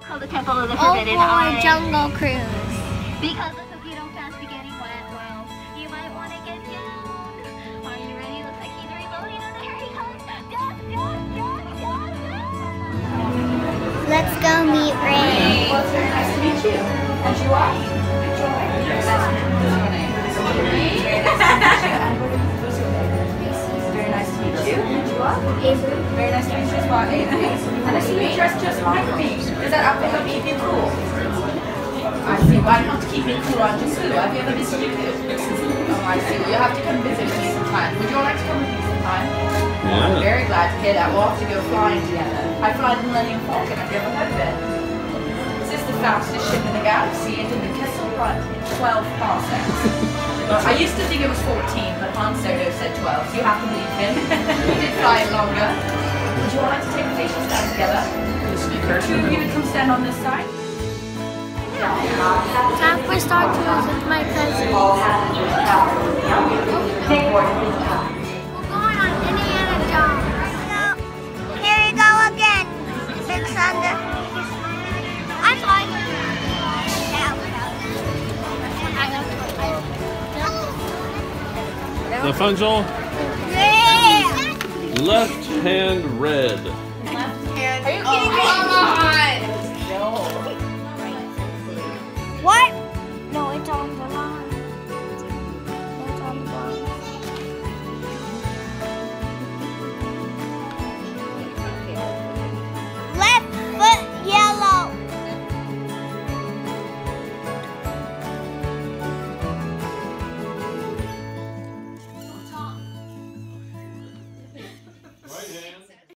called the Temple of the Forbidden Island. Jungle Cruise. Because the cookie don't fancy getting wet, well, you might want to get down. Are you ready? Looks like he's reloading and here he comes. Let's go meet Ray. Well, it's very nice to meet you. And you are? Enjoy. Yes. Very nice to meet you. And you are? Avery. Very nice to meet you as well, Avery. And I see you dressed just like me. Does that outfit help keep you cool? I see. Why not keep it cool on just you? Have you ever visited me? Oh, I see. Well, you'll have to come visit me sometime. Would you all like to come with me sometime? Yeah. I'm very glad to hear that. We'll have to go flying together. I fly the Millennium Falcon. Have you ever heard of it? This is the fastest ship in the galaxy. It did the Kessel Run in 12 parsecs. I used to think it was 14, but Han Solo said 12, so you have to believe him. He did fly it longer. Would you all like to take a facial stand together? Two of you would come stand on this side. Time for Star Tours with my cousin. We're going on Indiana Jones. Here we go again. Big Thunder. I'm fine. The fun, Joel? Yeah. Left hand red. Left hand. Are you kidding me? Come on! What?